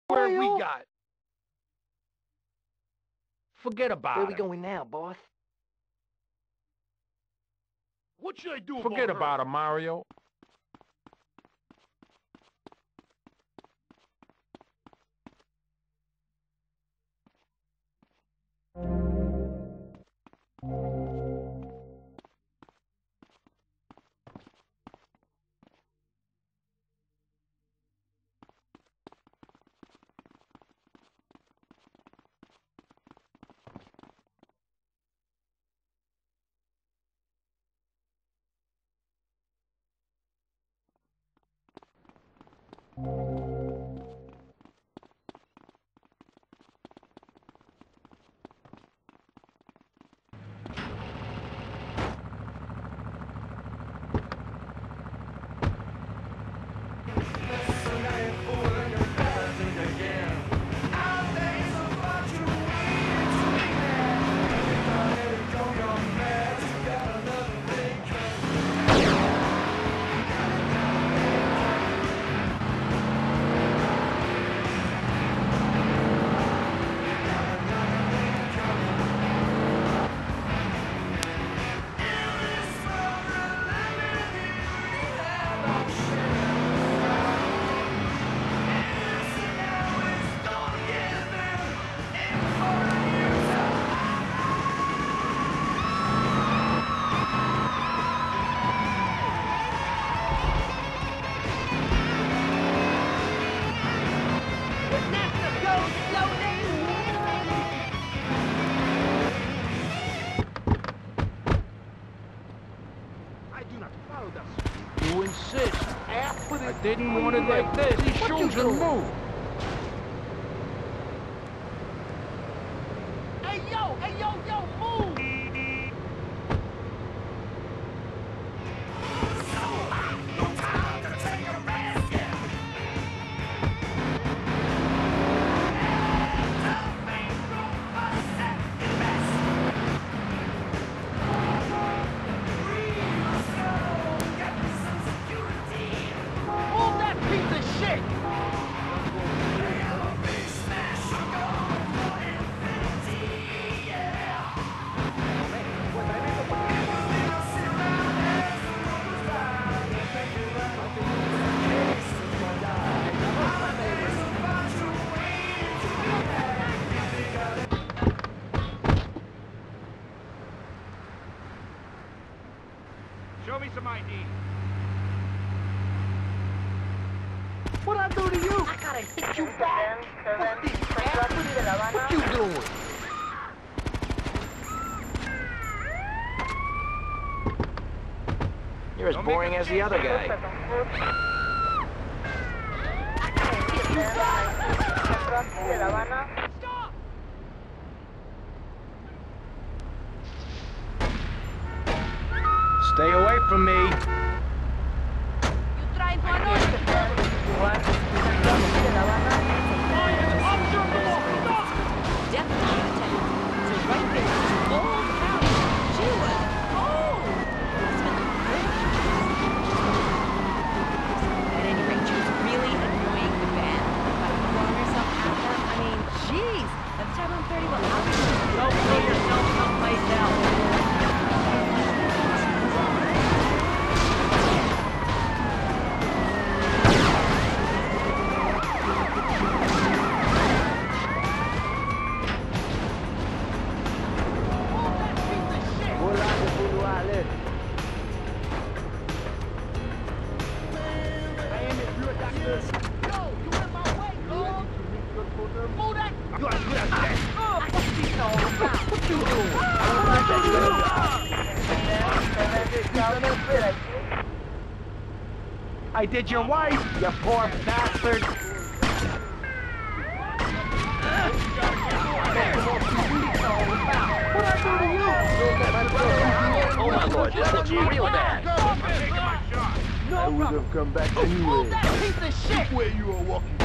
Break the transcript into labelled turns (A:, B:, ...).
A: Where we got? Forget about it.
B: Where we going now, boss?
A: What should I do
C: Forget about him, Mario.
A: You insist.
C: I didn't want it like this. These shoes will move.
A: Hey, yo, move! Move that piece of shit!
C: Show me some ID.
A: What'd I do to you? I gotta hit you back! What you doing?
B: You're as boring as the other guy.
A: Stop!
C: Stay away from me.
D: You trying to annoy me? Definitely a tenant. So right there, old house. She was old. At any rate, she was really annoying the band by throwing herself at them. I mean, jeez. By the time I'm 30, well, I'll be... Go blow yourself someplace else.
B: I did your wife, you poor bastard!
A: Oh my lord, this looks real bad.
B: I would have come back anyway.
A: Move that piece of shit!
E: Where you are walking